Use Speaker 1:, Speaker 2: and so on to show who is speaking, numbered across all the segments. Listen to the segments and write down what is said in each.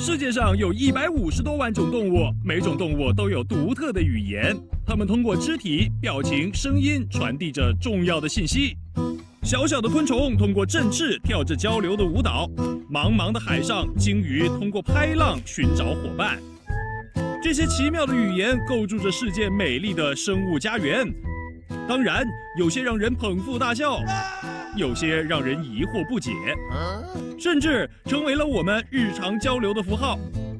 Speaker 1: 世界上有150多万种动物，每种动物都有独特的语言，它们通过肢体、表情、声音传递着重要的信息。小小的昆虫通过振翅跳着交流的舞蹈，茫茫的海上，鲸鱼通过拍浪寻找伙伴。这些奇妙的语言构筑着世界美丽的生物家园。当然，有些让人捧腹大笑，有些让人疑惑不解，甚至成为了我们日常交流的符号。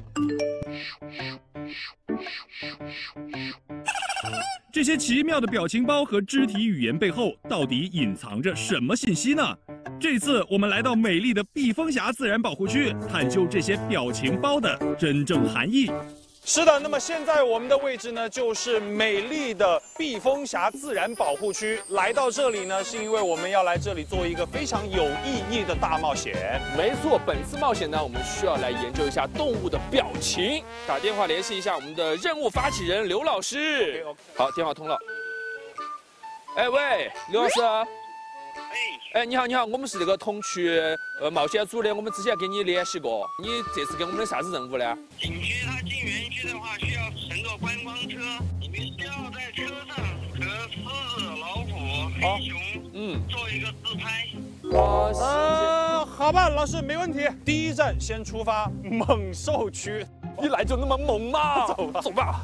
Speaker 1: 这些奇妙的表情包和肢体语言背后，到底隐藏着什么信息呢？这次我们来到美丽的避风峡自然保护区，探究这些表情包的真正含义。
Speaker 2: 是的，那么现在我们的位置呢，就是美丽的避风峡自然保护区。来到这里呢，是因为我们要来这里做一个非常有意义的大冒险。
Speaker 3: 没错，本次冒险呢，我们需要来研究一下动物的表情。打电话联系一下我们的任务发起人刘老师。好，电话通了。哎喂，刘老师。哎，你好，你好，我们是这个同区冒险组的，我们之前跟你联系过，你这次给我们的啥子任务呢？
Speaker 4: 景区它进园区的话，需要乘坐观光车，你们需要在车上和狮子、老虎、黑熊，做一个自拍。
Speaker 2: 好吧，老师没问题。第一站先出发猛兽区，
Speaker 3: 一来就那么猛嘛？走吧，走吧。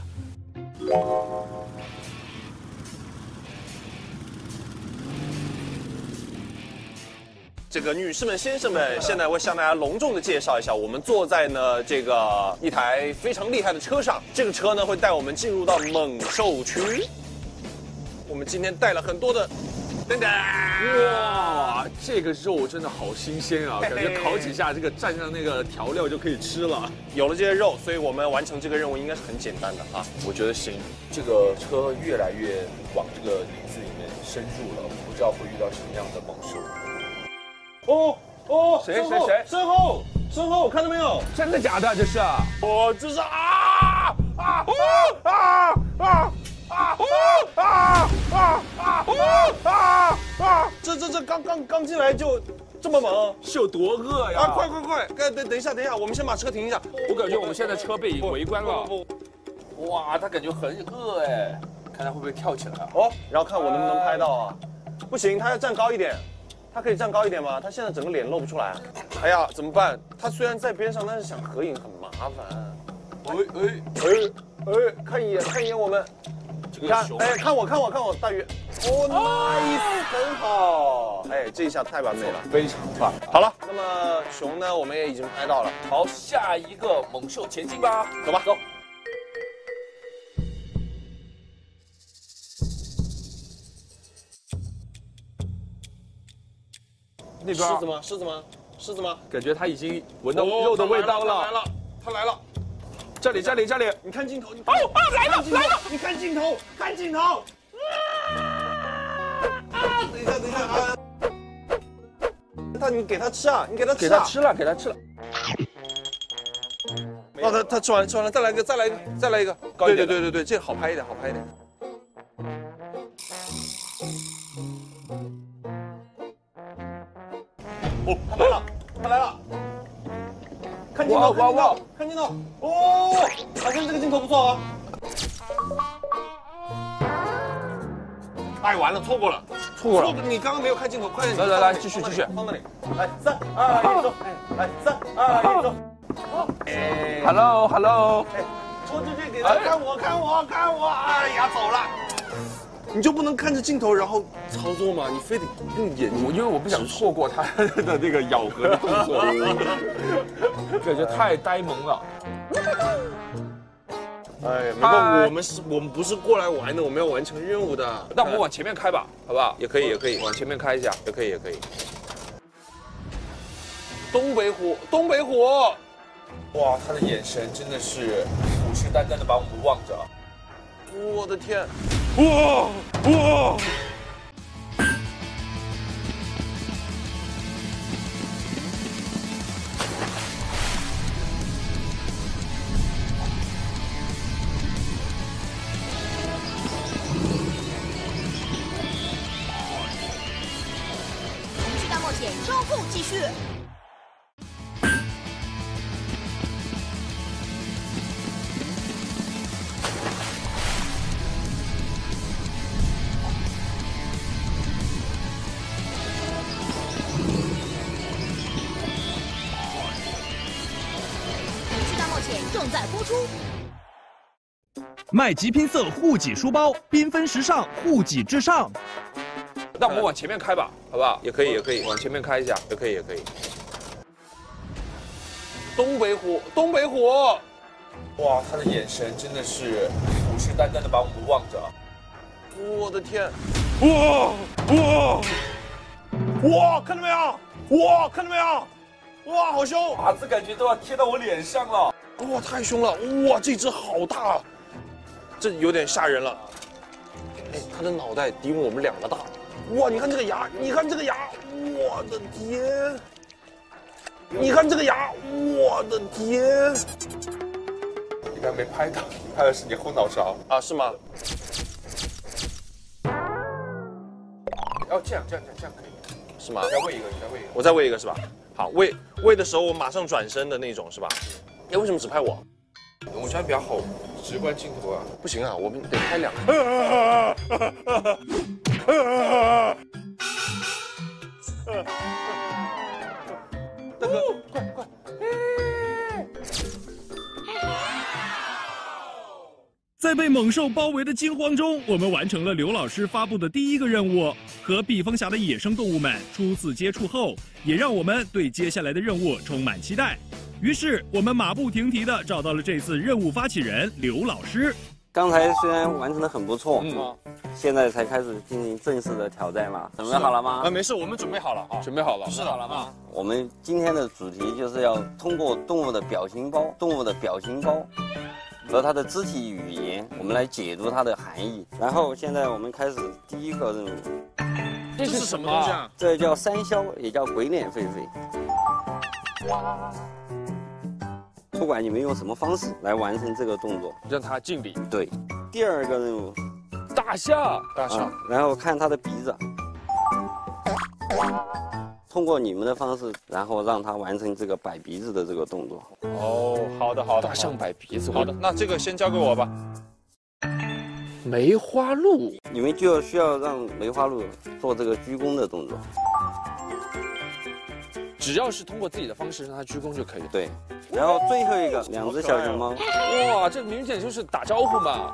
Speaker 2: 这个女士们、先生们，现在我向大家隆重的介绍一下，我们坐在呢这个一台非常厉害的车上，这个车呢会带我们进入到猛兽区。我们今天带了很多的，等等，
Speaker 3: 哇，这个肉真的好新鲜啊，感觉烤几下，这个蘸上那个调料就可以吃了。
Speaker 2: 有了这些肉，所以我们完成这个任务应该是很简单的啊，我觉得行。
Speaker 5: 这个车越来越往这个林子里面深入了，不知道会遇到什么样的猛兽。
Speaker 2: 哦，
Speaker 3: 谁？
Speaker 2: 身后，看到没有？
Speaker 3: 真的假的？这是？
Speaker 2: 哦，这是这刚进来就这么猛，
Speaker 3: 是有多饿呀？
Speaker 2: 啊，快！等一下，我们先把车停一下。
Speaker 3: 我感觉我们现在车被围观了。
Speaker 5: 哇，他感觉很饿哎，看他会不会跳起来啊？
Speaker 2: 哦，然后看我能不能拍到啊？不行，他要站高一点。他可以站高一点吗？他现在整个脸露不出来。哎呀，怎么办？他虽然在边上，但是想合影很麻烦。看一眼我们。你看，哎，看我，大鱼。哦 ，nice， 很好。哎，这一下太完美了，
Speaker 5: 非常棒。
Speaker 2: 好了，那么熊呢，我们也已经拍到了。
Speaker 5: 好，下一个猛兽前进吧。
Speaker 2: 走吧，走。
Speaker 3: 那边
Speaker 2: 狮子吗？
Speaker 3: 感觉他已经闻到肉的味道了。
Speaker 2: 他来了！
Speaker 3: 这里！
Speaker 2: 你看镜头，你
Speaker 3: 来了！
Speaker 2: 你看镜头！等一下啊！你给他吃啊！
Speaker 3: 给他吃了。
Speaker 2: 哦，他吃完了，再来一个，高一点。对，这个好拍一点。哦，他来了！看镜头！哦，好像这个镜头不错啊。哎，完了，错过了！你刚刚没有看镜头，快点！
Speaker 3: 来，继续。
Speaker 2: 放那里。来，3、2、1，走！来，3、2、1，走！
Speaker 3: 哎 ，Hello。
Speaker 2: 哎，拖出去给他看我！哎呀，走了。你就不能看着镜头然后操作吗？你非得用眼睛，
Speaker 3: 因为我不想错过他的那个咬合的动作，感觉太呆萌了。
Speaker 2: 哎，没办法，我们不是过来玩的，我们要完成任务的。
Speaker 3: 那我们往前面开吧，好不好？
Speaker 2: 也可以，
Speaker 3: 往前面开一下，
Speaker 2: 也可以。东北虎，
Speaker 5: 哇，他的眼神真的是虎视眈眈的把我们望着。
Speaker 2: 我的天！
Speaker 3: 哇！
Speaker 6: 同期大冒险稍后继续。 正在播出。
Speaker 1: 麦吉拼色护己书包，缤纷时尚，护己至上。
Speaker 3: 那我们往前面开吧，好不好？
Speaker 2: 也可以，也可以，
Speaker 3: 往前面开一下，
Speaker 2: 也可以，也可以。东北虎，东北虎！
Speaker 5: 哇，他的眼神真的是虎视眈眈的把我们望着。
Speaker 2: 我的天！哇！看到没有？哇！看到没有？哇，好凶！
Speaker 5: 爪子感觉都要贴到我脸上了。
Speaker 2: 哇，太凶了！哇，这只好大，这有点吓人了。哎，它的脑袋比我们2个大。哇，你看这个牙，你看这个牙，我的天！你看这个牙，我的天！
Speaker 5: 你刚没拍到，拍的是你后脑勺
Speaker 2: 啊？是吗？
Speaker 5: 哦，这样可以，
Speaker 2: 是吗？
Speaker 5: 你再喂一个，你再喂一个。
Speaker 2: 我再喂一个是吧？好，喂的时候我马上转身的那种是吧？哎，为什么只拍我？
Speaker 5: 我这样比较好直观镜头啊。
Speaker 2: 不行啊，我们得拍2个。大哥，快！
Speaker 1: 在被猛兽包围的惊慌中，我们完成了刘老师发布的第1个任务，和避风峡的野生动物们初次接触后，也让我们对接下来的任务充满期待。于是，我们马不停蹄地找到了这次任务发起人刘老师。
Speaker 7: 刚才虽然完成的很不错，现在才开始进行正式的挑战嘛，准备好了吗？
Speaker 2: 没事，我们准备好了啊，
Speaker 3: 准备好了，
Speaker 2: 是的吗？
Speaker 7: 我们今天的主题就是要通过动物的表情包和它的肢体语言，我们来解读它的含义。然后现在我们开始第1个任务。
Speaker 2: 这是什么东西啊？
Speaker 7: 这叫山魈，也叫鬼脸狒狒。不管你们用什么方式来完成这个动作，
Speaker 3: 让它敬礼。
Speaker 7: 对。第2个任务，
Speaker 3: 大象，
Speaker 7: 然后看它的鼻子。通过你们的方式，然后让它完成这个摆鼻子的这个动作。
Speaker 2: 哦，好的，
Speaker 3: 大象摆鼻子。
Speaker 2: 好的，那这个先交给我吧。
Speaker 3: 梅花鹿，
Speaker 7: 你们就需要让梅花鹿做这个鞠躬的动作。
Speaker 3: 只要是通过自己的方式让它鞠躬就可以。
Speaker 7: 对。然后最后一个，2只小熊猫。
Speaker 3: 哇，这明显就是打招呼嘛。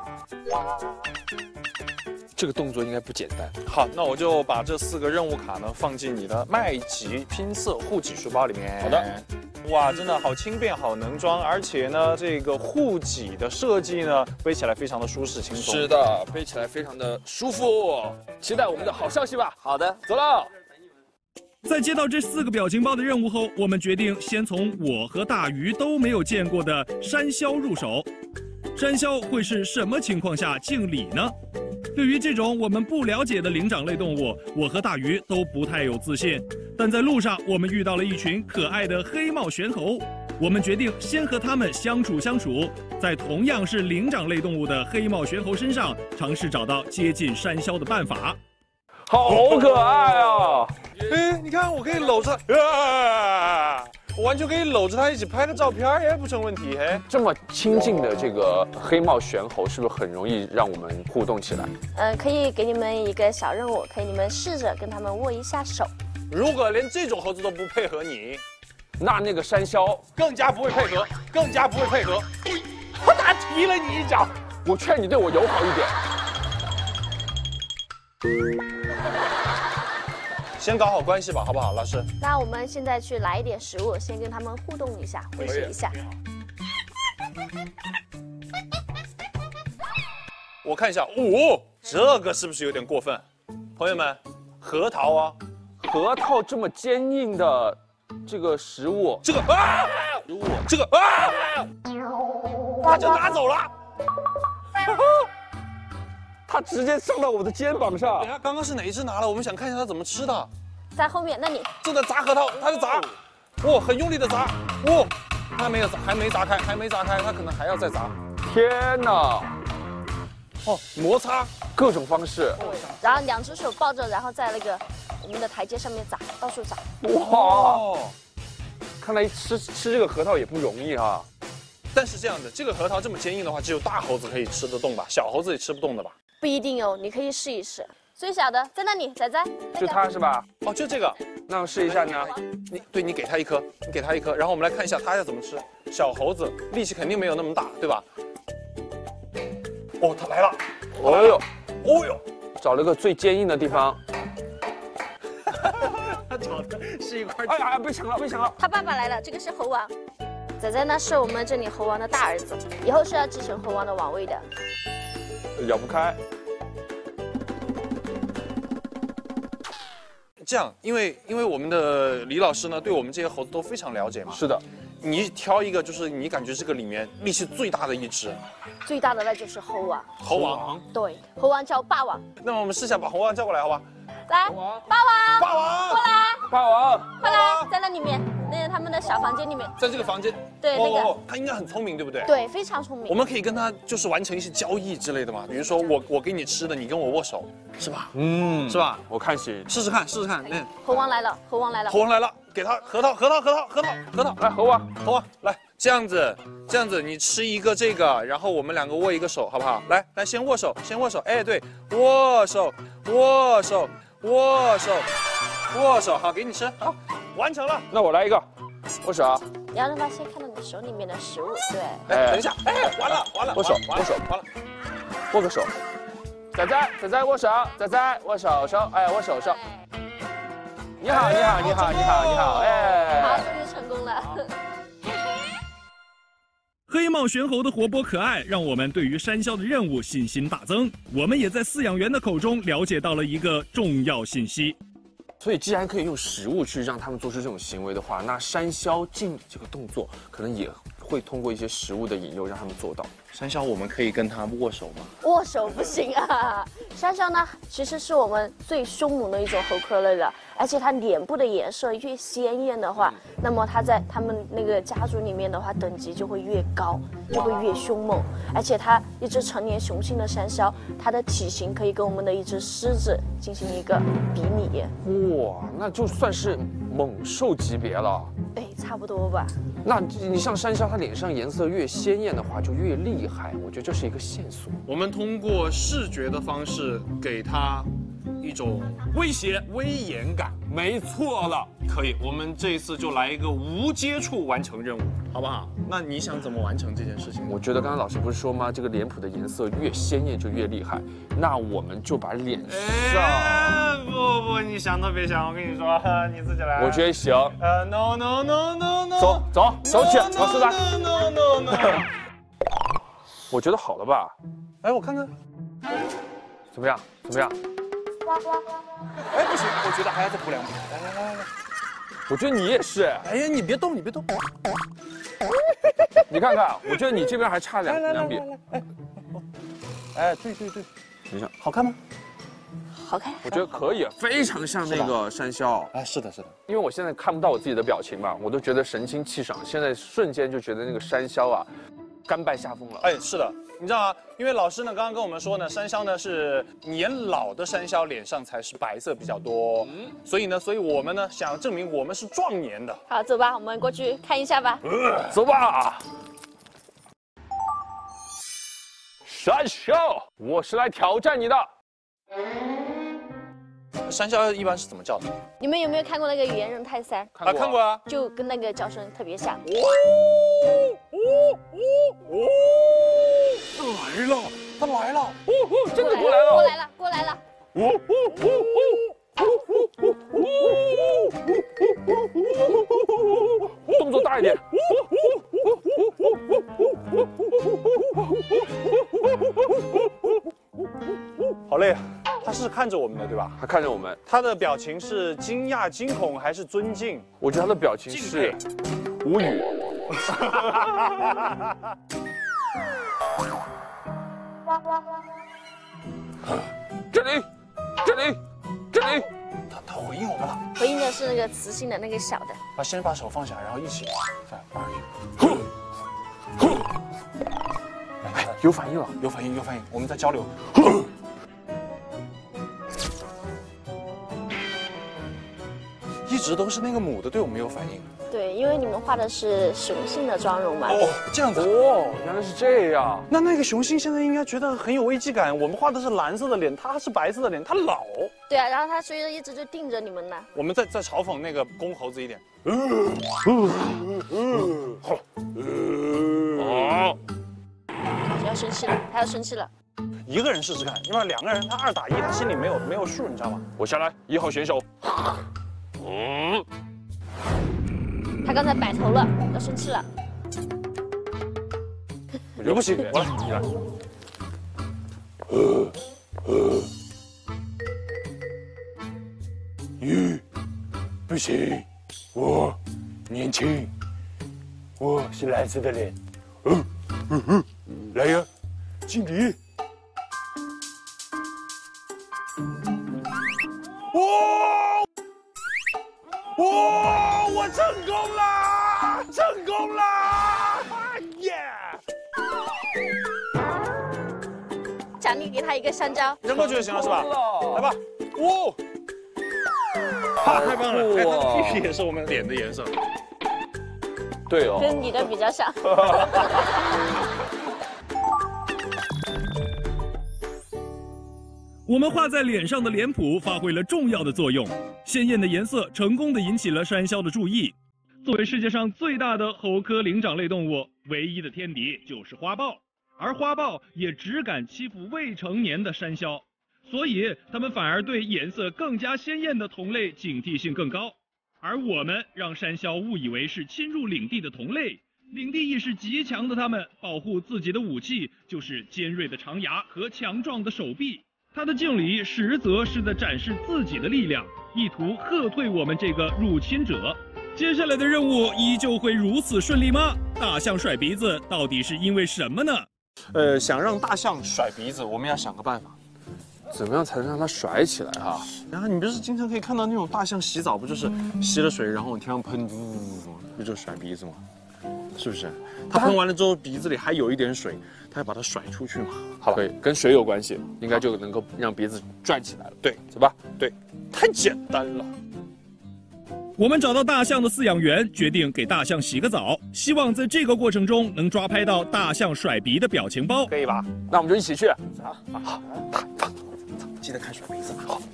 Speaker 3: 这个动作应该不简单。
Speaker 2: 好，那我就把这4个任务卡呢放进你的麦吉拼色护己书包里面。
Speaker 3: 好的。
Speaker 2: 哇，真的好轻便，好能装，而且呢，这个护己的设计呢，背起来非常的舒适轻松。
Speaker 3: 是的，背起来非常的舒服。期待我们的好消息吧。
Speaker 7: 好的，
Speaker 3: 走了。
Speaker 1: 在接到这4个表情包的任务后，我们决定先从我和大鱼都没有见过的山魈入手。山魈会是什么情况下敬礼呢？对于这种我们不了解的灵长类动物，我和大鱼都不太有自信。但在路上，我们遇到了一群可爱的黑帽玄猴，我们决定先和它们相处，在同样是灵长类动物的黑帽玄猴身上尝试找到接近山魈的办法。
Speaker 3: 好可爱啊！
Speaker 2: 哎，你看，我可以搂着，我完全可以搂着它一起拍个照片，也不成问题。哎，
Speaker 3: 这么亲近的这个黑帽玄猴，是不是很容易让我们互动起来？
Speaker 8: 可以给你们一个小任务，可以你们试着跟他们握一下手。
Speaker 2: 如果连这种猴子都不配合你，
Speaker 3: 那个山魈
Speaker 2: 更加不会配合，
Speaker 3: 我打踢了你一脚，我劝你对我友好一点。
Speaker 2: 先搞好关系吧，好不好，老师？
Speaker 8: 那我们现在去来一点食物，先跟他们互动一下，会试一下。
Speaker 2: 我看一下，这个是不是有点过分？朋友们，核桃啊，
Speaker 3: 核桃这么坚硬的这个食物，
Speaker 2: 这个啊，这个啊，他就拿走了。
Speaker 3: 他直接上到我的肩膀上。
Speaker 2: 等下，刚刚是哪一只拿了？我们想看一下他怎么吃的。
Speaker 8: 在后面，那你
Speaker 2: 正在砸核桃，他在砸，很用力的砸，他没有砸，还没砸开，他可能还要再砸。
Speaker 3: 天哪！
Speaker 2: 摩擦
Speaker 3: 各种方式，
Speaker 8: 然后2只手抱着，然后在那个我们的台阶上面砸，到处砸。
Speaker 3: 哇！看来吃这个核桃也不容易啊。
Speaker 2: 但是这样的，这个核桃这么坚硬的话，只有大猴子可以吃得动吧？小猴子也吃不动的吧？
Speaker 8: 不一定哦，你可以试一试。最小的在那里，仔仔。
Speaker 3: 就它是吧？
Speaker 2: 就这个。
Speaker 3: 那我试一下呢。
Speaker 2: 你给他一颗，然后我们来看一下他要怎么吃。 小猴子力气肯定没有那么大，对吧？哦，它来了！
Speaker 3: 哦呦，
Speaker 2: 哦呦，
Speaker 3: 找了个最坚硬的地方。
Speaker 2: 它找的是一块。
Speaker 3: 哎呀，被抢了，被抢了！
Speaker 8: 他爸爸来了，这个是猴王。仔仔呢是我们这里猴王的大儿子，以后是要继承猴王的王位的。
Speaker 3: 咬不开。
Speaker 2: 这样，因为我们的李老师呢，对我们这些猴子都非常了解嘛。
Speaker 3: 是的。
Speaker 2: 你挑一个，就是你感觉这个里面力气最大的一只。
Speaker 8: 最大的那就是猴王。
Speaker 2: 猴王。
Speaker 8: 对，猴王叫霸王。
Speaker 2: 那么我们试下把猴王叫过来，好吧？
Speaker 8: 来，霸王，
Speaker 2: 霸王，
Speaker 8: 过来，
Speaker 3: 霸王，
Speaker 8: 过来，在那里面，那是他们的小房间里面，
Speaker 2: 在这个房间，
Speaker 8: 对，那个，
Speaker 2: 他应该很聪明，对不对？
Speaker 8: 对，非常聪明。
Speaker 2: 我们可以跟他就是完成一些交易之类的嘛，比如说我给你吃的，你跟我握手，是吧？
Speaker 3: 嗯，
Speaker 2: 是吧？
Speaker 3: 我看行，
Speaker 2: 试试看，试试看。嗯，
Speaker 8: 猴王来了，猴王来了，
Speaker 2: 猴王来了，给他核桃，
Speaker 3: 来猴王，
Speaker 2: 来，这样子，你吃一个这个，然后我们两个握一个手，好不好？来，先握手，哎，对，握手，好，给你吃，好，完成了。
Speaker 3: 那我来一个，握手。
Speaker 8: 你要让他先看到你手里面的食物，对。
Speaker 2: 哎，等一下，哎，完了，
Speaker 3: 握手，
Speaker 2: 完了，
Speaker 3: 握个手。仔仔握手，仔仔握手，哎，握手。你好，哎。
Speaker 8: 好，终于成功了。
Speaker 1: 黑帽玄猴的活泼可爱，让我们对于山魈的任务信心大增。我们也在饲养员的口中了解到了一个重要信息。
Speaker 3: 所以，既然可以用食物去让他们做出这种行为的话，那山魈进这个动作，可能也会通过一些食物的引诱让他们做到。
Speaker 2: 山魈，我们可以跟他握手吗？
Speaker 8: 握手不行啊！山魈呢，其实是我们最凶猛的一种猴科类的，而且它脸部的颜色越鲜艳的话，那么它在他们那个家族里面的话，等级就会越高，就会越凶猛。而且它一只成年雄性的山魈，它的体型可以跟我们的一只狮子进行一个比拟。
Speaker 3: 哇，那就算是猛兽级别了。
Speaker 8: 哎，差不多吧。
Speaker 3: 那你像山魈，它脸上颜色越鲜艳的话，就越厉害。我觉得这是一个线索。
Speaker 2: 我们通过视觉的方式给它一种威胁、威严感。
Speaker 3: 没错了，
Speaker 2: 可以。我们这一次就来一个无接触完成任务，好不好？那你想怎么完成这件事情？
Speaker 3: 我觉得刚刚老师不是说吗？这个脸谱的颜色越鲜艳就越厉害。那我们就把脸上……
Speaker 2: 不，你想都别想，我跟你说，你自己来。
Speaker 3: 我觉得行。
Speaker 2: No，
Speaker 3: 走起，老师来。
Speaker 2: No。
Speaker 3: 我觉得好了吧？
Speaker 2: 哎，我看看，
Speaker 3: 怎么样？
Speaker 2: 哎，不行，我觉得还要再补2笔。来。
Speaker 3: 我觉得你也是。
Speaker 2: 哎呀，你别动。
Speaker 3: 你看看，我觉得你这边还差两笔。
Speaker 2: 哎，对。
Speaker 3: 你看，
Speaker 2: 好看吗？
Speaker 8: 好看。
Speaker 3: 我觉得可以，非常像那个山魈。
Speaker 2: 哎，是的。
Speaker 3: 因为我现在看不到我自己的表情嘛，我都觉得神清气爽。现在瞬间就觉得那个山魈啊，甘拜下风了。
Speaker 2: 哎，是的。你知道吗？因为老师呢刚刚跟我们说呢，山魈呢是年老的山魈脸上才是白色比较多，所以我们呢想证明我们是壮年的。
Speaker 8: 好，走吧，我们过去看一下吧。
Speaker 3: 走吧。山魈，我是来挑战你的。
Speaker 2: 山魈一般是怎么叫的？
Speaker 8: 你们有没有看过那个猿人泰山？
Speaker 2: 看过啊，
Speaker 8: 就跟那个叫声特别像。
Speaker 2: 他来了！
Speaker 3: 真的过来了！
Speaker 8: 过来了！
Speaker 3: 动作大一点！
Speaker 2: 好累啊！他是看着我们的，对吧？
Speaker 3: 他看着我们，
Speaker 2: 他的表情是惊讶、惊恐还是尊敬？
Speaker 3: 我觉得他的表情是无语。这里，
Speaker 2: 他回应我们了。
Speaker 8: 回应的是那个雌性的那个小的。
Speaker 2: 先把手放下，然后一起再玩一个。
Speaker 3: 哎，有反应了，
Speaker 2: 有反应，我们在交流。 一直都是那个母的对我们有反应。
Speaker 8: 对，因为你们画的是雄性的妆容嘛。
Speaker 2: 哦，这样子。
Speaker 3: 哦，原来是这样。
Speaker 2: 那个雄性现在应该觉得很有危机感。我们画的是蓝色的脸，它是白色的脸，它老。
Speaker 8: 对啊，然后它所以一直就盯着你们呢。
Speaker 2: 我们再嘲讽那个公猴子一点。
Speaker 3: 哦，
Speaker 8: 要生气了，他要生气了。
Speaker 2: 一个人试试看，因为2个人他2打1，他心里没有数，你知道吗？
Speaker 3: 我下来，1号选手。
Speaker 8: 他刚才摆头了，要生气了。
Speaker 2: 对不起，我来，你来。
Speaker 6: 不行，我年轻，我是蓝色的脸。来呀，敬礼。
Speaker 2: 我成功了！成功了！耶！
Speaker 8: 奖励给他一个香蕉，
Speaker 2: 扔过去就行了，是吧？来吧！哇！太棒了！哎，它的屁屁也是我们脸的颜色。
Speaker 3: 对哦，
Speaker 8: 跟你的比较像。
Speaker 1: 我们画在脸上的脸谱发挥了重要的作用，鲜艳的颜色成功地引起了山魈的注意。作为世界上最大的猴科灵长类动物，唯一的天敌就是花豹，而花豹也只敢欺负未成年的山魈，所以它们反而对颜色更加鲜艳的同类警惕性更高。而我们让山魈误以为是侵入领地的同类，领地意识极强的它们保护自己的武器就是尖锐的长牙和强壮的手臂。它的敬礼实则是在展示自己的力量，意图吓退我们这个入侵者。接下来的任务依旧会如此顺利吗？大象甩鼻子到底是因为什么呢？
Speaker 2: 想让大象甩鼻子，我们要想个办法。
Speaker 3: 怎么样才能让它甩起来啊？
Speaker 2: 然后你不是经常可以看到那种大象洗澡，不就是吸了水，然后往天上喷，不就甩鼻子吗？是不是？它喷完了之后，鼻子里还有一点水，它要把它甩出去嘛。
Speaker 3: 好了，可以，跟水有关系，应该就能够让鼻子转起来了。
Speaker 2: 对，
Speaker 3: 走吧？
Speaker 2: 对，太简单了。
Speaker 1: 我们找到大象的饲养员，决定给大象洗个澡，希望在这个过程中能抓拍到大象甩鼻的表情包，
Speaker 2: 可以吧？
Speaker 3: 那我们就一起去。
Speaker 2: 好，记得看甩鼻子啊。好。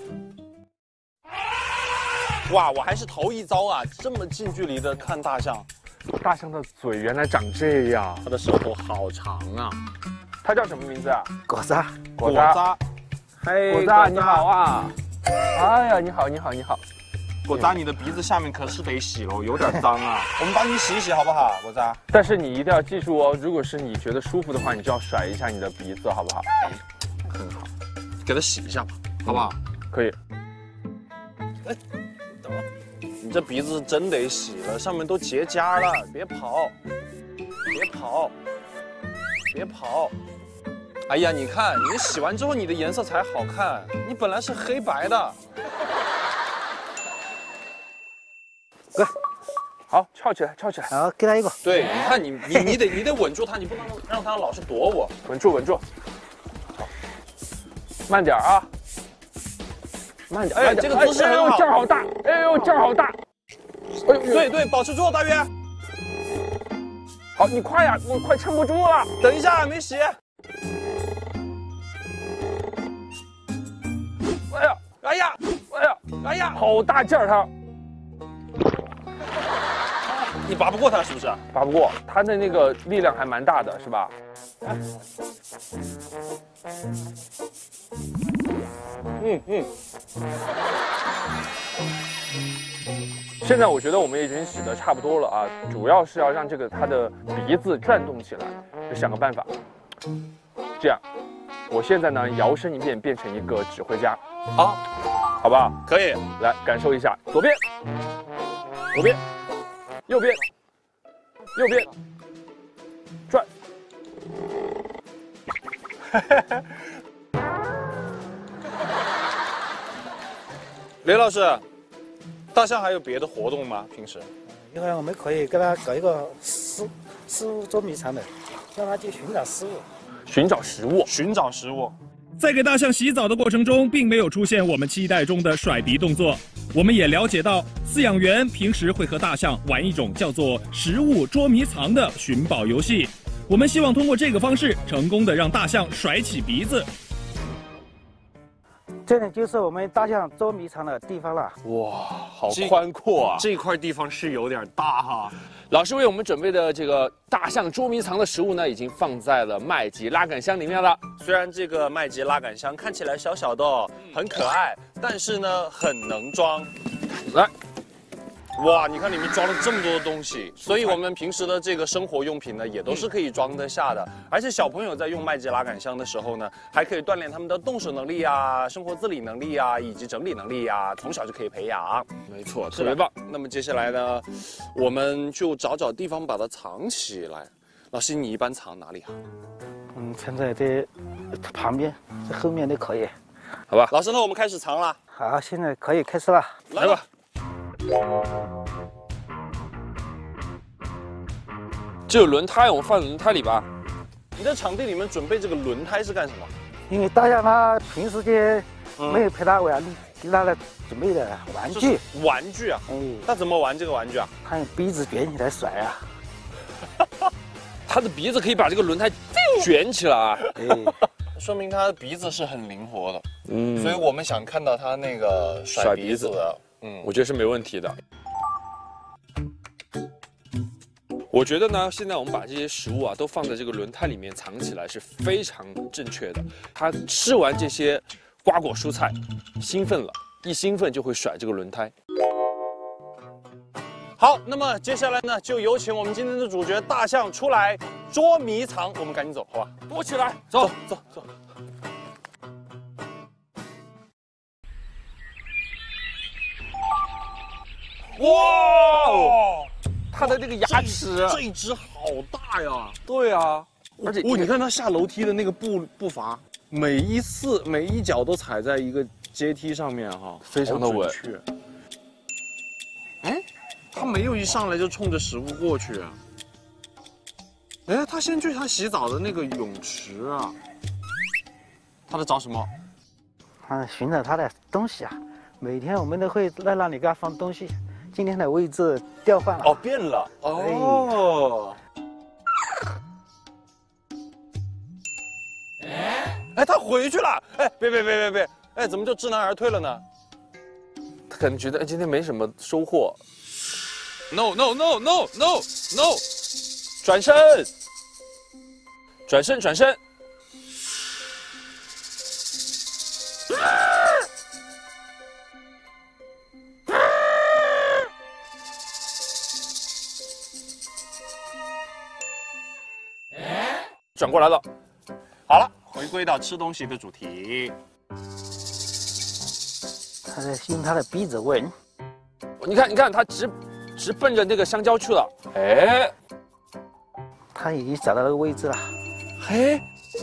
Speaker 2: 哇，我还是头一遭啊！这么近距离的看大象，
Speaker 3: 大象的嘴原来长这样，
Speaker 2: 它的舌头好长啊。
Speaker 3: 它叫什么名字啊？
Speaker 6: 果渣，
Speaker 2: 果渣。
Speaker 3: 嘿，果渣你好啊！哎呀，你好。
Speaker 2: 果渣，你的鼻子下面可是得洗喽，有点脏啊。我们帮你洗一洗好不好，果渣？
Speaker 3: 但是你一定要记住哦，如果是你觉得舒服的话，你就要甩一下你的鼻子，好不好？
Speaker 2: 很好，给它洗一下吧，好不好？
Speaker 3: 可以。
Speaker 2: 哎，等会儿，你这鼻子真得洗了，上面都结痂了，别跑。哎呀，你看，你洗完之后你的颜色才好看，你本来是黑白的。
Speaker 3: 来，好，翘起来。
Speaker 6: 好，给他一个。
Speaker 2: 对，你看你得稳住它，你不能让它老是躲我。
Speaker 3: 稳住。好，慢点啊，慢点。
Speaker 2: 哎，这个姿势很好。
Speaker 3: 劲儿好大，劲儿好大。
Speaker 2: 对，保持住，大约。
Speaker 3: 好，你快呀，我快撑不住了。
Speaker 2: 等一下，没洗。哎呀，
Speaker 3: 好大劲儿它。
Speaker 2: 你拔不过它是不是？
Speaker 3: 拔不过，它的那个力量还蛮大的，是吧？现在我觉得我们已经洗得差不多了啊，主要是要让它的鼻子转动起来，就想个办法。这样，我现在呢摇身一变，变成一个指挥家，好不好？
Speaker 2: 可以，
Speaker 3: 来感受一下，左边，右边，转。
Speaker 2: 雷老师，大象还有别的活动吗？平时？
Speaker 6: 一会儿我们可以给它搞一个食物捉迷藏的，让它去寻找食物。
Speaker 2: 寻找食物。
Speaker 1: 在给大象洗澡的过程中，并没有出现我们期待中的甩鼻动作， 我们也了解到，饲养员平时会和大象玩一种叫做食物捉迷藏的寻宝游戏。我们希望通过这个方式，成功的让大象甩起鼻子。
Speaker 9: 这里就是我们大象捉迷藏的地方了。
Speaker 3: 哇，好宽阔啊！
Speaker 2: 这块地方是有点大哈。
Speaker 3: 老师为我们准备的这个大象捉迷藏的食物呢，已经放在了麦吉拉杆箱里面了。
Speaker 2: 虽然这个麦吉拉杆箱看起来小小的哦，很可爱，但是呢，很能装。
Speaker 3: 来。
Speaker 2: 哇，你看里面装了这么多的东西，所以我们平时的这个生活用品呢，也都是可以装得下的。而且小朋友在用麦吉拉杆箱的时候呢，还可以锻炼他们的动手能力啊、生活自理能力啊，以及整理能力啊，从小就可以培养。
Speaker 3: 没错，特别棒。
Speaker 2: 那么接下来呢，我们就找地方把它藏起来。老师，你一般藏哪里啊？
Speaker 9: 藏在这旁边，这后面都可以。
Speaker 3: 好吧，
Speaker 2: 老师，那我们开始藏了。
Speaker 9: 好，现在可以开始了。
Speaker 2: 来吧。
Speaker 3: 这有轮胎，我们放轮胎里吧。
Speaker 2: 你在场地里面准备这个轮胎是干什么？
Speaker 9: 因为大象它平时间没有陪它玩，给它准备的玩具。
Speaker 2: 玩具啊？哎，那怎么玩这个玩具啊？
Speaker 9: 它用鼻子卷起来甩啊。
Speaker 3: 它的鼻子可以把这个轮胎卷起来啊。
Speaker 2: 说明它的鼻子是很灵活的。所以我们想看到它那个甩鼻子的。
Speaker 3: 我觉得是没问题的。我觉得呢，现在我们把这些食物啊都放在这个轮胎里面藏起来是非常正确的。它吃完这些瓜果蔬菜，兴奋了，一兴奋就会甩这个轮胎。
Speaker 2: 好，那么接下来呢，就有请我们今天的主角大象出来捉迷藏。我们赶紧走，好吧？
Speaker 3: 躲起来，
Speaker 2: 走。
Speaker 3: 哇，它的这个牙齿，
Speaker 2: 这一只好大呀！
Speaker 3: 对啊，而且
Speaker 2: 你看它下楼梯的那个步伐，每一脚都踩在一个阶梯上面哈，
Speaker 3: 非常的稳。
Speaker 2: 哎，它没有一上来就冲着食物过去啊。哎，它先去它洗澡的那个泳池啊。它在找什么？
Speaker 9: 它寻找它的东西啊。每天我们都会在那里给它放东西。 今天的位置调换了
Speaker 2: 哦，变了哦。哎，他回去了！哎，别！哎，怎么就知难而退了呢？
Speaker 3: 他可能觉得今天没什么收获。No！ 转身！转过来了，
Speaker 2: 好了，回归到吃东西的主题。
Speaker 9: 它在用它的鼻子闻，
Speaker 3: 你看，它直奔着那个香蕉去了。哎，
Speaker 9: 它已经找到那个位置了。
Speaker 3: 嘿，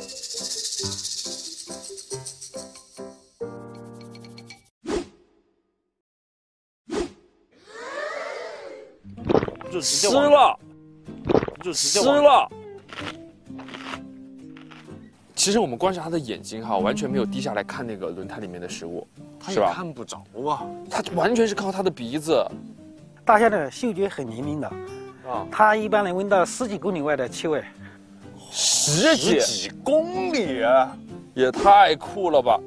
Speaker 2: 就直接
Speaker 3: 吃了，吃了。 其实我们观察它的眼睛哈，完全没有低下来看那个轮胎里面的食物，
Speaker 2: 是吧？看不着啊，
Speaker 3: 它完全是靠它的鼻子。
Speaker 9: 大象的嗅觉很灵敏的，它一般能闻到10几公里外的气味。
Speaker 3: 10
Speaker 2: 几公里，
Speaker 3: 也太酷了吧！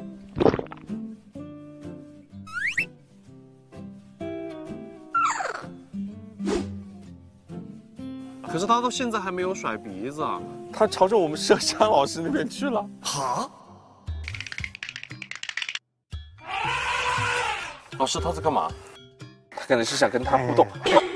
Speaker 2: 可是它到现在还没有甩鼻子啊。
Speaker 3: 他朝着我们麝香老师那边去了。
Speaker 2: 哈？老师他在干嘛？
Speaker 3: 他可能是想跟他互动。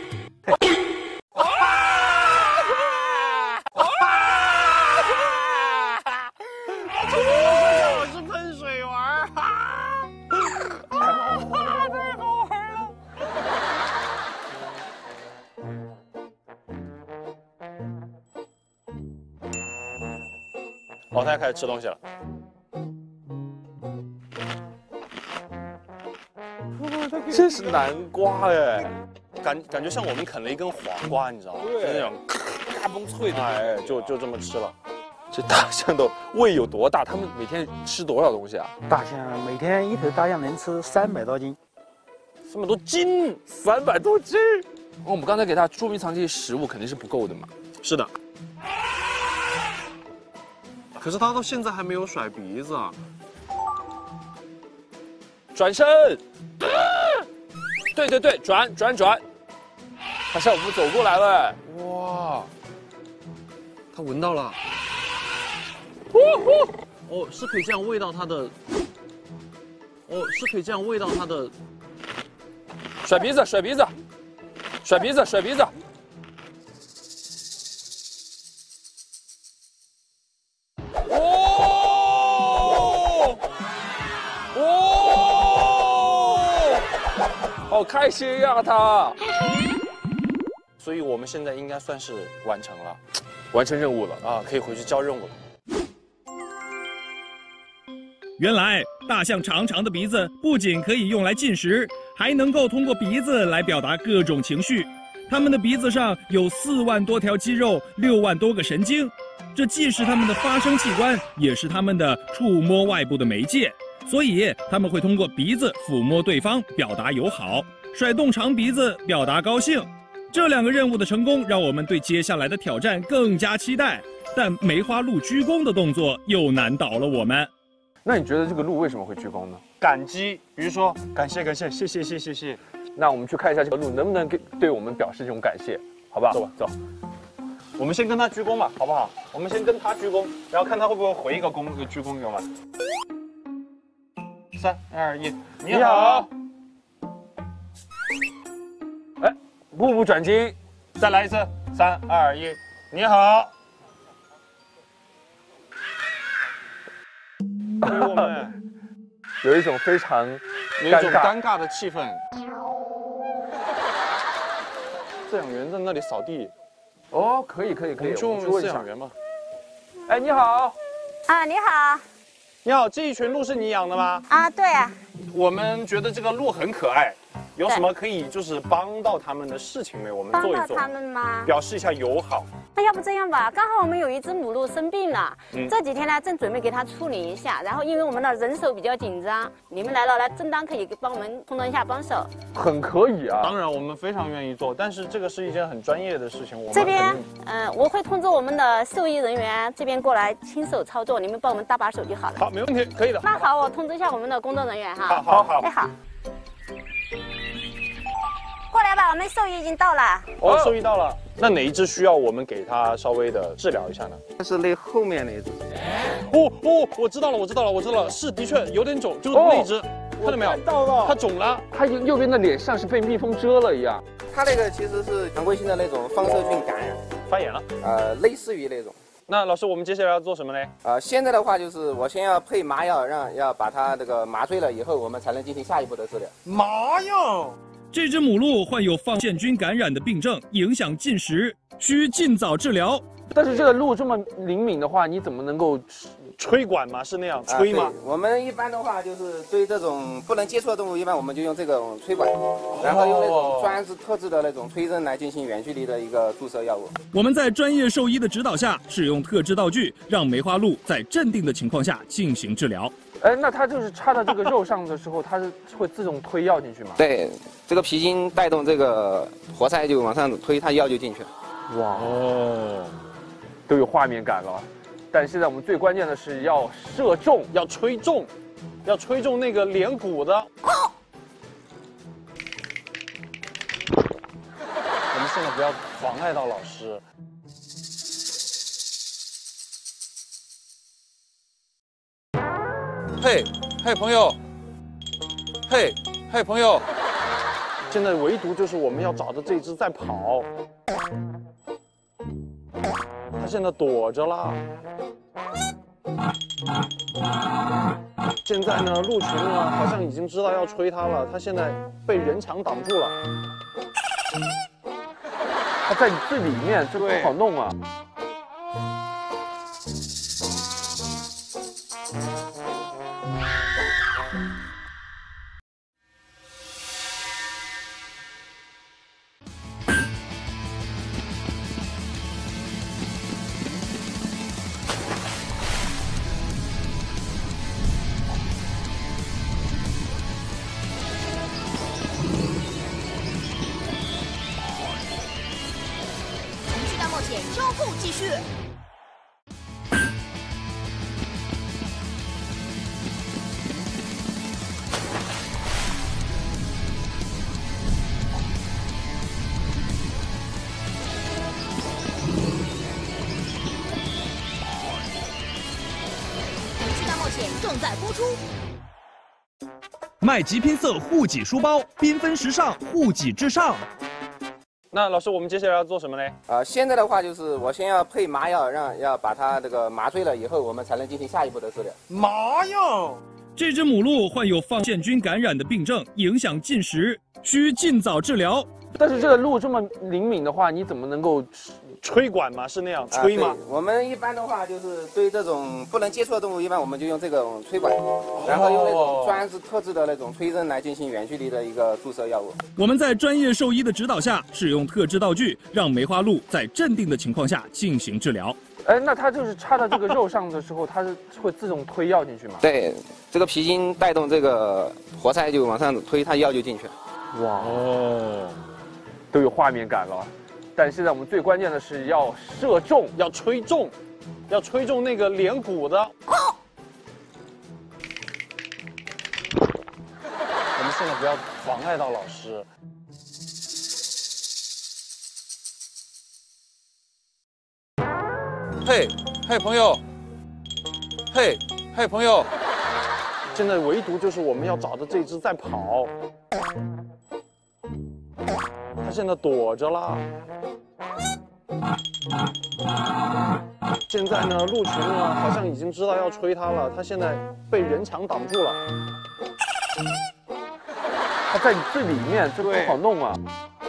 Speaker 2: 我是喷水玩太好玩了。哦，他要开始吃东西了。
Speaker 3: 这是南瓜哎，
Speaker 2: 感觉像我们啃了一根黄瓜，你知道吗？
Speaker 3: 对，
Speaker 2: 那种
Speaker 3: 嘎嘣脆的，
Speaker 2: 哎，就这么吃了。
Speaker 3: 这大象的胃有多大？他们每天吃多少东西啊？
Speaker 9: 大象每天一头大象能吃300多斤。
Speaker 2: 这么多斤
Speaker 3: ，300多斤。我们刚才给它捉迷藏这些食物肯定是不够的嘛。
Speaker 2: 是的。可是它到现在还没有甩鼻子啊。
Speaker 3: 转身。对对对，转。它向我们走过来了。
Speaker 2: 哇！它闻到了。哦，是可以这样喂到它的。哦，是可以这样喂到它的。
Speaker 3: 甩鼻子。好开心呀，它。
Speaker 2: 所以我们现在应该算是完成了，
Speaker 3: 完成任务了
Speaker 2: 啊，可以回去交任务了。
Speaker 1: 原来大象长长的鼻子不仅可以用来进食，还能够通过鼻子来表达各种情绪。它们的鼻子上有4万多条肌肉，6万多个神经，这既是它们的发声器官，也是它们的触摸外部的媒介。所以它们会通过鼻子抚摸对方，表达友好；甩动长鼻子，表达高兴。这2个任务的成功，让我们对接下来的挑战更加期待。但梅花鹿鞠躬的动作又难倒了我们。
Speaker 3: 那你觉得这个鹿为什么会鞠躬呢？
Speaker 2: 感激，比如说感谢，谢谢。
Speaker 3: 那我们去看一下这个鹿能不能对我们表示这种感谢，好吧？走。
Speaker 2: 我们先跟它鞠躬吧，好不好？我们先跟它鞠躬，然后看它会不会回一个鞠躬给我们。3、2、1，你好。
Speaker 3: 哎，步步转睛，
Speaker 2: 再来一次。3、2、1，你好。我们
Speaker 3: 有一种非常
Speaker 2: 尴尬的气氛。饲养员在那里扫地。
Speaker 3: 哦，可以。
Speaker 2: 我们去问饲养员吧。
Speaker 3: 哎，你好。
Speaker 10: 啊，你好。
Speaker 2: 你好，这一群鹿是你养的吗？
Speaker 10: 啊，对啊。
Speaker 2: 我们觉得这个鹿很可爱，有什么可以就是帮到他们的事情没？我们做一做。
Speaker 10: 帮到他们吗？
Speaker 2: 表示一下友好。
Speaker 10: 那要不这样吧，刚好我们有一只母鹿生病了，这几天呢正准备给它处理一下，然后因为我们的人手比较紧张，你们来了，正当可以帮我们充当一下帮手。
Speaker 3: 很可以啊。
Speaker 2: 当然我们非常愿意做，但是这个是一件很专业的事情。我们
Speaker 10: 这边我会通知我们的兽医人员这边过来亲手操作，你们帮我们搭把手就好了。
Speaker 2: 好，没问题，可以的。
Speaker 10: 那好，我通知一下我们的工作人员哈。
Speaker 2: 好。
Speaker 10: 哎好。过来吧，我们兽医已经到了。
Speaker 2: 哦，兽医到了。那哪一只需要我们给它稍微的治疗一下呢？
Speaker 9: 是那后面那一只。
Speaker 2: 我知道了，是的确有点肿，就是那只，看到没有？
Speaker 9: 看到了，
Speaker 2: 它肿了，
Speaker 3: 它右边的脸像是被蜜蜂蛰了一样。
Speaker 11: 它那个其实是常规性的那种放射菌感染，
Speaker 2: 发炎了。
Speaker 11: 类似于那种。
Speaker 2: 那老师，我们接下来要做什么呢？
Speaker 11: 现在的话就是我先要配麻药，要把它这个麻醉了以后，我们才能进行下一步的治疗。
Speaker 2: 麻药。
Speaker 1: 这只母鹿患有放线菌感染的病症，影响进食，需尽早治疗。
Speaker 3: 但是这个鹿这么灵敏的话，你怎么能够
Speaker 2: 吹管吗？是那样吹吗？
Speaker 11: 我们一般的话就是对这种不能接触的动物，一般我们就用这种吹管，然后用那种特制的那种吹针来进行远距离的一个注射药物。
Speaker 1: 我们在专业兽医的指导下，使用特制道具，让梅花鹿在镇定的情况下进行治疗。
Speaker 3: 哎，那它就是插到这个肉上的时候，它是会自动推药进去吗？
Speaker 11: 对，这个皮筋带动这个活塞就往上推，它药就进去了。
Speaker 3: 哇哦，都有画面感了。但现在我们最关键的是要射中，
Speaker 2: 要吹中那个脸骨的。我们现在不要妨碍到老师。嘿，朋友，嘿，朋友，现在唯独就是我们要找的这只在跑，它现在躲着啦。现在呢，鹿群呢好像已经知道要吹它了，它现在被人墙挡住了。
Speaker 3: 它在最里面，这不好弄啊。
Speaker 12: 险稍后继续。城市大冒险正在播出。
Speaker 1: 卖极拼色护脊书包，缤纷时尚，护脊至上。
Speaker 2: 那老师，我们接下来要做什么呢？
Speaker 11: 现在的话就是我先要配麻药，要把它这个麻醉了以后，我们才能进行下一步的治疗。
Speaker 1: 麻药。这只母鹿患有放线菌感染的病症，影响进食，需尽早治疗。
Speaker 3: 但是这个鹿这么灵敏的话，你怎么能够
Speaker 2: 吹管吗？是那样吹吗？
Speaker 11: 我们一般的话就是对这种不能接触的动物，一般我们就用这种吹管，然后用那种专制特制的那种吹针来进行远距离的一个注射药物。
Speaker 1: 我们在专业兽医的指导下，使用特制道具，让梅花鹿在镇定的情况下进行治疗。
Speaker 3: 哎，那它就是插到这个肉上的时候，它是会自动推药进去吗？
Speaker 11: 对，这个皮筋带动这个活塞就往上推，它药就进去了。
Speaker 3: 哇哦，都有画面感了。 但现在我们最关键的是要射中，
Speaker 2: 要吹中，要吹中那个连骨的。我们现在不要妨碍到老师。嘿，朋友，嘿，朋友，现在唯独就是我们要找的这只在跑，它现在躲着啦。 现在呢，鹿群呢好像已经知道要吹它了，它现在被人墙挡住了。
Speaker 3: 它在最里面，这不好弄啊。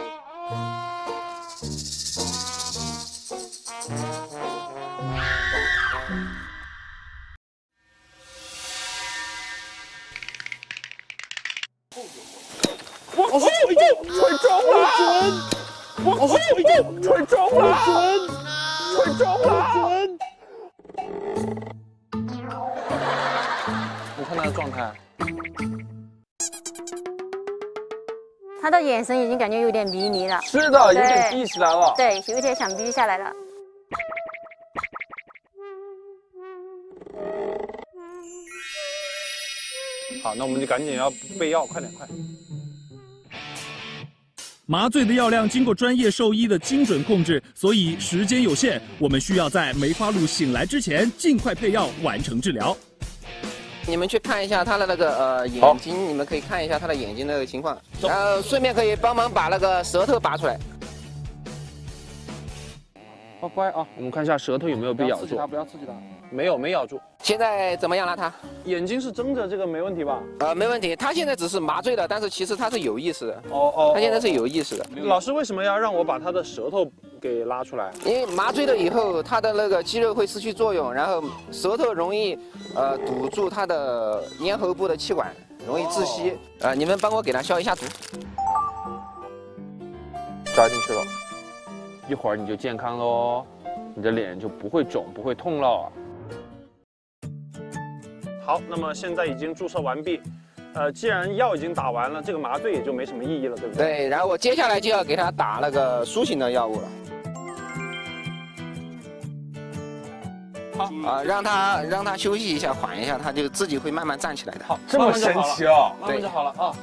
Speaker 2: 我吹中了！我吹中了！ 吹中了！你看他的状态，
Speaker 10: 他的眼神已经感觉有点迷离了。
Speaker 3: 是的，有点闭起来了。
Speaker 10: 对，有点想闭下来了。
Speaker 2: 好，那我们就赶紧要备药，快点！
Speaker 1: 麻醉的药量经过专业兽医的精准控制，所以时间有限，我们需要在梅花鹿醒来之前尽快配药，完成治疗。
Speaker 11: 你们去看一下它的那个眼睛，你们可以看一下它的眼睛的情况，然后顺便可以帮忙把那个舌头拔出来。
Speaker 3: 哦，乖啊，我们看一下舌头有没有被咬住。
Speaker 2: 不要刺激它，没咬住。
Speaker 11: 现在怎么样了？它
Speaker 2: 眼睛是睁着，这个没问题吧？
Speaker 11: 没问题。它现在只是麻醉了，但是其实它是有意识的。
Speaker 2: 哦，
Speaker 11: 它现在是有意识的。
Speaker 2: 老师为什么要让我把它的舌头给拉出来？
Speaker 11: 因为麻醉了以后，它的那个肌肉会失去作用，然后舌头容易堵住它的咽喉部的气管，容易窒息。你们帮我给它消一下毒。
Speaker 3: 扎进去了。 一会儿你就健康喽，你的脸就不会肿，不会痛了。
Speaker 2: 好，那么现在已经注射完毕，既然药已经打完了，这个麻醉也就没什么意义了，对不对？
Speaker 11: 对，然后我接下来就要给他打那个苏醒的药物了。好，让他休息一下，缓一下，他就自己会慢慢站起来的。
Speaker 2: 好，
Speaker 3: 这么神奇哦！
Speaker 2: 慢慢就好了啊。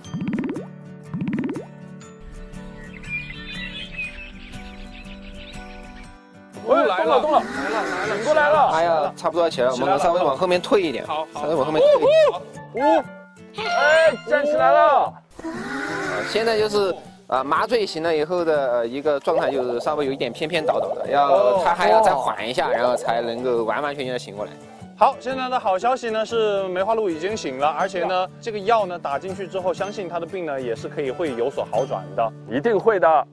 Speaker 3: 来了，动了，醒过来了！
Speaker 11: 哎呀，差不多起来了，我们稍微往后面退一点，
Speaker 2: 好，
Speaker 11: 稍微往后面退一点。
Speaker 3: 哎，站起来了！
Speaker 11: 现在就是麻醉醒了以后的一个状态，就是稍微有一点偏偏倒倒的，他还要再缓一下，然后才能够完完全全的醒过来。
Speaker 2: 好，现在的好消息呢是梅花鹿已经醒了，而且呢这个药呢打进去之后，相信他的病呢也是会有所好转的，
Speaker 3: 一定会的。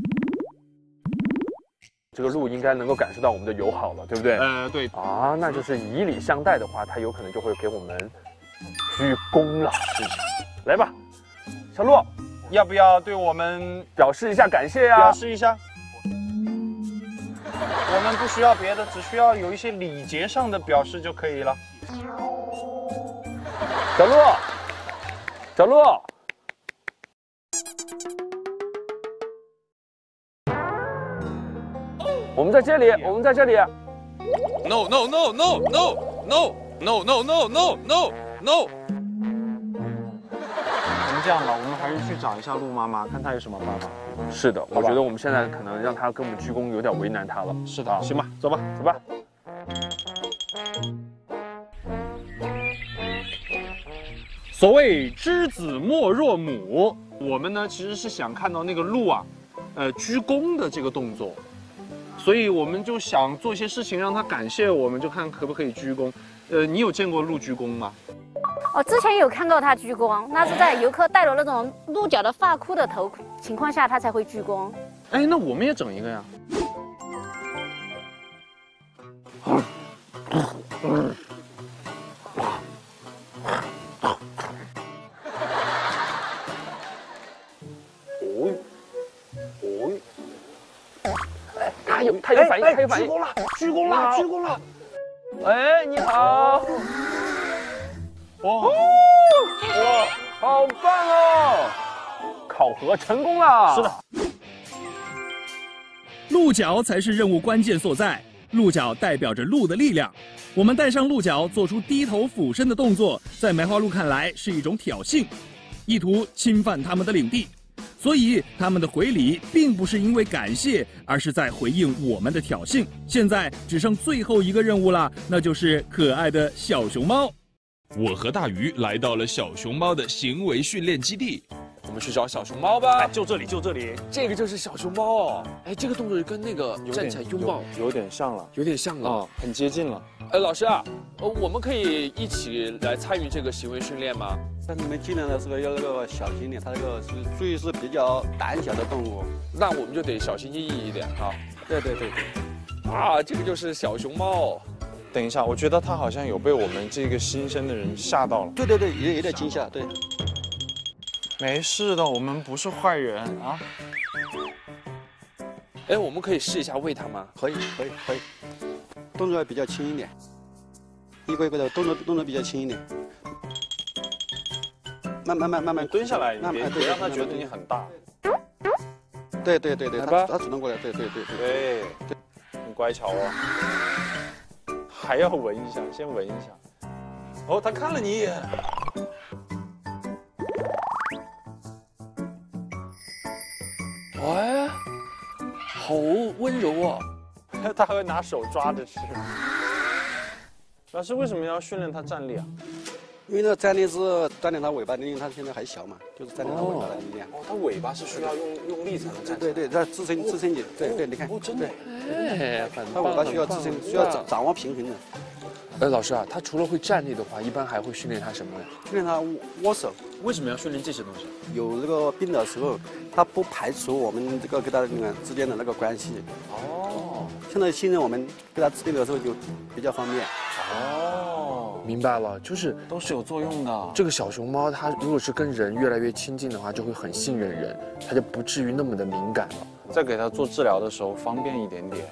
Speaker 3: 这个鹿应该能够感受到我们的友好了，对不对？
Speaker 2: 对
Speaker 3: 啊，那就是以礼相待的话，它有可能就会给我们鞠躬了。来吧，小鹿，
Speaker 2: 要不要对我们
Speaker 3: 表示一下感谢呀？
Speaker 2: 表示一下。我们不需要别的，只需要有一些礼节上的表示就可以了。
Speaker 3: 小鹿，小鹿。 我们在这里，我们在这里。
Speaker 2: No no no no no no no no no no no no。
Speaker 13: 我们这样吧，我们还是去找一下陆妈妈，看她有什么办法。
Speaker 3: 是的，我觉得我们现在可能让她跟我们鞠躬，有点为难她了。
Speaker 13: 是的，行吧，走吧，
Speaker 3: 走吧。
Speaker 13: 所谓知子莫若母，我们呢其实是想看到那个鹿啊，鞠躬的这个动作，所以我们就想做一些事情让他感谢我们，就看可不可以鞠躬。你有见过鹿鞠躬吗？
Speaker 10: 哦，之前有看到他鞠躬，那是在游客戴了那种鹿角的发箍的头情况下，他才会鞠躬。
Speaker 13: 哎，那我们也整一个呀。
Speaker 3: 他有反应，他有反应，
Speaker 13: 鞠躬了，鞠躬了。
Speaker 3: 哎，你好。哇，好棒哦！考核成功了。
Speaker 13: 是的。
Speaker 1: 鹿角才是任务关键所在，鹿角代表着鹿的力量。我们带上鹿角，做出低头俯身的动作，在梅花鹿看来是一种挑衅，意图侵犯他们的领地。所以他们的回礼并不是因为感谢，而是在回应我们的挑衅。现在只剩最后一个任务了，那就是可爱的小熊猫。我和大鱼来到了小熊猫的行为训练基地，
Speaker 3: 我们去找小熊猫吧。
Speaker 13: 就这里，就这里。
Speaker 3: 这个就是小熊猫哦。哎，这个动作跟那个站起来拥抱
Speaker 13: 有点像了，
Speaker 3: 有点像了
Speaker 13: 啊，很接近了。
Speaker 3: 老师啊，我们可以一起来参与这个行为训练吗？
Speaker 14: 但是你们尽量的时候要那个小心点，它这个是属于是比较胆小的动物，
Speaker 3: 那我们就得小心翼翼一点啊。
Speaker 14: 对。
Speaker 3: 啊，这个就是小熊猫。
Speaker 13: 等一下，我觉得他好像有被我们这个新生的人吓到了。
Speaker 14: 对，也有点惊吓，对。
Speaker 13: 没事的，我们不是坏人啊。
Speaker 3: 哎，我们可以试一下喂它吗？
Speaker 14: 可以，动作比较轻一点，一个一个的动作比较轻一点。慢慢
Speaker 13: 蹲下来，别让他觉得你很大。
Speaker 14: 对，他主动过来，对，
Speaker 13: 很乖巧哦。还要闻一下，先闻一下。哦，他看了你一眼。
Speaker 3: 哎，好温柔哦。
Speaker 13: 他会拿手抓着吃。老师为什么要训练他站立啊？
Speaker 14: 因为那站立是锻炼它尾巴，因为它现在还小嘛，就是锻炼它尾巴的力量。
Speaker 13: 哦，它尾巴是需要用力才能站。
Speaker 14: 对，它支撑你。对，你看。
Speaker 13: 哦，真的。
Speaker 3: 哎，很棒。
Speaker 14: 它尾巴需要支撑，需要掌握平衡的。
Speaker 3: 老师啊，他除了会站立的话，一般还会训练他什么呢？
Speaker 14: 训练他握手。
Speaker 13: 为什么要训练这些东西？
Speaker 14: 有这个病的时候，他不排除我们这个跟他那个之间的那个关系。
Speaker 3: 哦。
Speaker 14: 现在信任我们，跟他治病的时候就比较方便。
Speaker 3: 哦，明白了，就是
Speaker 13: 都是有作用的。
Speaker 3: 这个小熊猫，它如果是跟人越来越亲近的话，就会很信任人，它就不至于那么的敏感了。
Speaker 13: 在给它做治疗的时候方便一点点。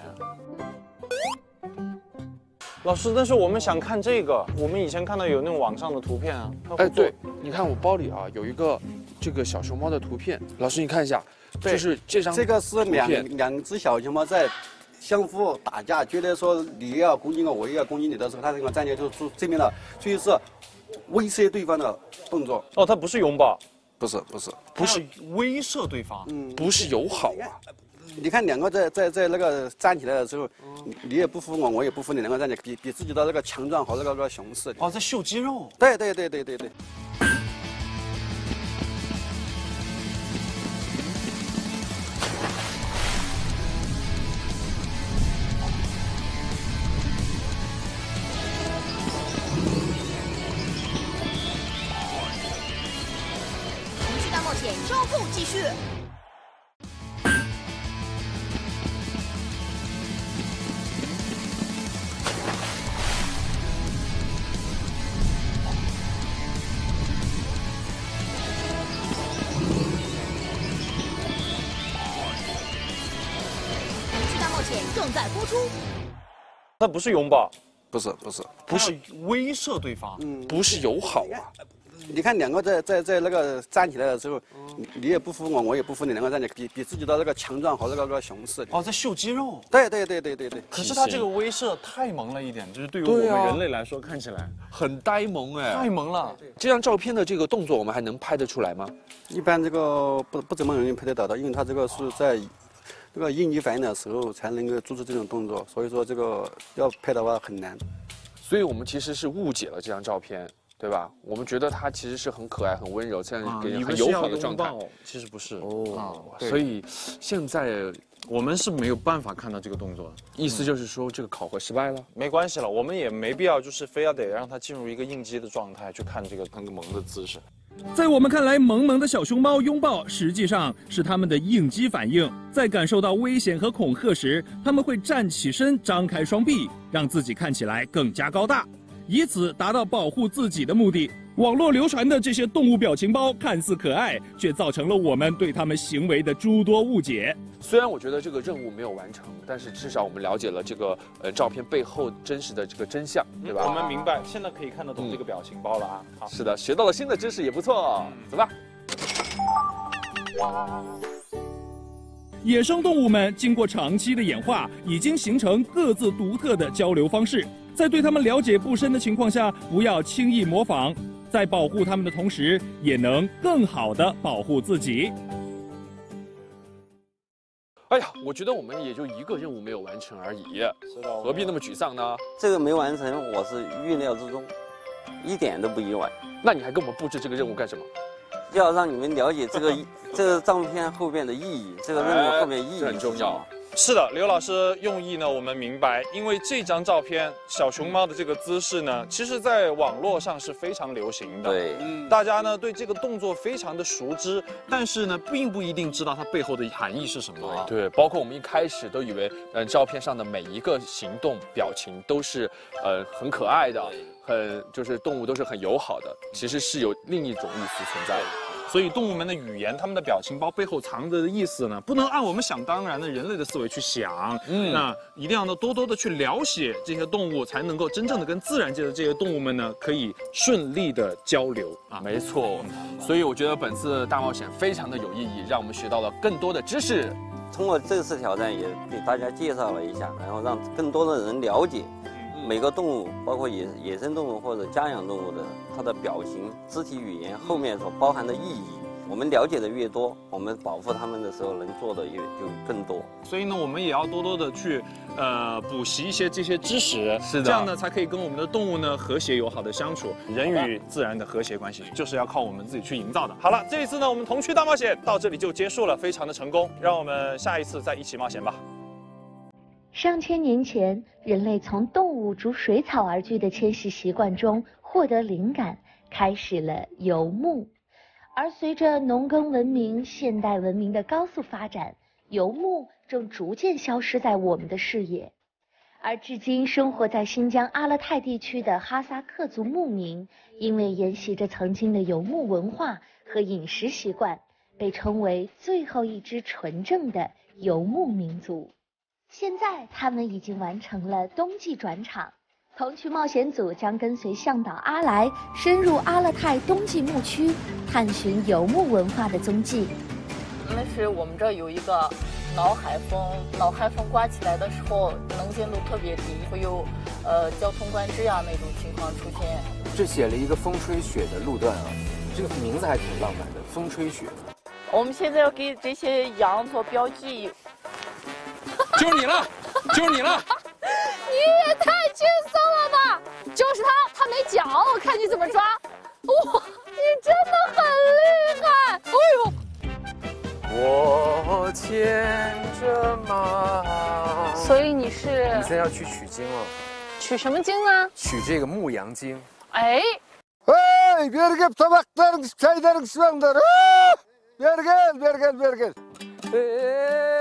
Speaker 13: 老师，但是我们想看这个，我们以前看到有那种网上的图片啊。
Speaker 3: 哎，对，你看我包里啊有一个这个小熊猫的图片，老师你看一下，就是这张。
Speaker 14: 这个是两只小熊猫在相互打架，觉得说你要攻击我，我也要攻击你的时候，它那个站起来就是正面的，所以是威胁对方的动作。
Speaker 13: 哦，它不是拥抱，
Speaker 14: 不是
Speaker 13: 威慑对方，
Speaker 3: 不是友好啊。
Speaker 14: 你看两个在那个站起来的时候，你也不服我，我也不服你，两个站起来比自己的那个强壮和那个雄势。
Speaker 13: 哦，在秀肌肉。
Speaker 14: 对。
Speaker 12: 程序大冒险稍后继续。正在播出。
Speaker 13: 它不是拥抱，
Speaker 14: 不是
Speaker 13: 威慑对方，
Speaker 3: 不是友好啊。
Speaker 14: 你看两个在那个站起来的时候，你也不服我，我也不服你，两个站起来比自己的那个强壮和那个雄势。
Speaker 2: 哦，在秀肌肉。
Speaker 14: 对。
Speaker 2: 可是它这个威慑太萌了一点，就是对于我们人类来说看起来
Speaker 3: 很呆萌哎，
Speaker 2: 太萌了。
Speaker 3: 这张照片的这个动作我们还能拍得出来吗？
Speaker 14: 一般这个不怎么容易拍得到的，因为它这个是在这个应激反应的时候才能够做出这种动作，所以说这个要拍的话很难。
Speaker 3: 所以我们其实是误解了这张照片，对吧？我们觉得它其实是很可爱、很温柔，这样给人很友好的状态。
Speaker 2: 其实不是
Speaker 3: 所以现在
Speaker 2: 我们是没有办法看到这个动作，
Speaker 3: 意思就是说这个考核失败了。
Speaker 2: 没关系了，我们也没必要就是非要得让它进入一个应激的状态去看这个那个萌的姿势。
Speaker 1: 在我们看来，萌萌的小熊猫拥抱实际上是它们的应激反应。在感受到危险和恐吓时，它们会站起身，张开双臂，让自己看起来更加高大，以此达到保护自己的目的。网络流传的这些动物表情包看似可爱，却造成了我们对它们行为的诸多误解。
Speaker 3: 虽然我觉得这个任务没有完成，但是至少我们了解了这个照片背后真实的这个真相，对吧？
Speaker 2: 我们明白，现在可以看得懂这个表情包了啊。好，
Speaker 3: 是的，学到了新的知识也不错。走吧。
Speaker 1: 野生动物们经过长期的演化，已经形成各自独特的交流方式。在对它们了解不深的情况下，不要轻易模仿。在保护它们的同时，也能更好地保护自己。
Speaker 3: 哎呀，我觉得我们也就一个任务没有完成而已，何必那么沮丧呢？
Speaker 7: 这个没完成，我是预料之中，一点都不意外。
Speaker 3: 那你还给我们布置这个任务干什么？
Speaker 7: 要让你们了解这个照片后边的意义，这个任务后面意义
Speaker 3: 很重要。
Speaker 2: 是的，刘老师用意呢，我们明白，因为这张照片小熊猫的这个姿势呢，其实在网络上是非常流行的。
Speaker 7: 对，
Speaker 2: 大家呢对这个动作非常的熟知，但是呢，并不一定知道它背后的含义是什么。
Speaker 3: 对，包括我们一开始都以为，照片上的每一个行动表情都是很可爱的，就是动物都是很友好的，其实是有另一种意思存在的。
Speaker 2: 所以动物们的语言，它们的表情包背后藏着的意思呢，不能按我们想当然的人类的思维去想。那一定要呢多多的去了解这些动物，才能够真正的跟自然界的这些动物们呢，可以顺利的交流啊。
Speaker 3: 没错，所以我觉得本次大冒险非常的有意义，让我们学到了更多的知识。
Speaker 7: 通过这次挑战，也给大家介绍了一下，然后让更多的人了解。每个动物，包括野生动物或者家养动物的，它的表情、肢体语言后面所包含的意义，我们了解的越多，我们保护它们的时候能做的也就更多。
Speaker 2: 所以呢，我们也要多多的去补习一些这些知识，
Speaker 3: 是的，
Speaker 2: 这样呢才可以跟我们的动物呢和谐友好的相处。人与自然的和谐关系，就是要靠我们自己去营造的。好了，这一次呢，我们童趣大冒险到这里就结束了，非常的成功。让我们下一次再一起冒险吧。
Speaker 15: 上千年前，人类从动物逐水草而居的迁徙习惯中获得灵感，开始了游牧。而随着农耕文明、现代文明的高速发展，游牧正逐渐消失在我们的视野。而至今生活在新疆阿勒泰地区的哈萨克族牧民，因为沿袭着曾经的游牧文化和饮食习惯，被称为最后一支纯正的游牧民族。现在他们已经完成了冬季转场，童趣冒险组将跟随向导阿来深入阿勒泰冬季牧区，探寻游牧文化的踪迹。
Speaker 16: 那是我们这有一个脑海风，脑海风刮起来的时候，能见度特别低，会有交通关制呀那种情况出现。
Speaker 5: 这写了一个风吹雪的路段啊，这个名字还挺浪漫的，风吹雪。
Speaker 16: 我们现在要给这些羊做标记。
Speaker 3: 就是你了，就是你了！
Speaker 17: 你也太轻松了吧！就是他没脚，我看你怎么抓！哇，你真的很厉害！哎
Speaker 5: 呦，我牵着马。
Speaker 17: 所以你是？
Speaker 5: 你现在要去取经了。
Speaker 17: 取什么经呢？
Speaker 5: 取这个牧羊经。
Speaker 17: 哎。
Speaker 18: Hey, bergel tabaklar çayların sulandır. Bergel.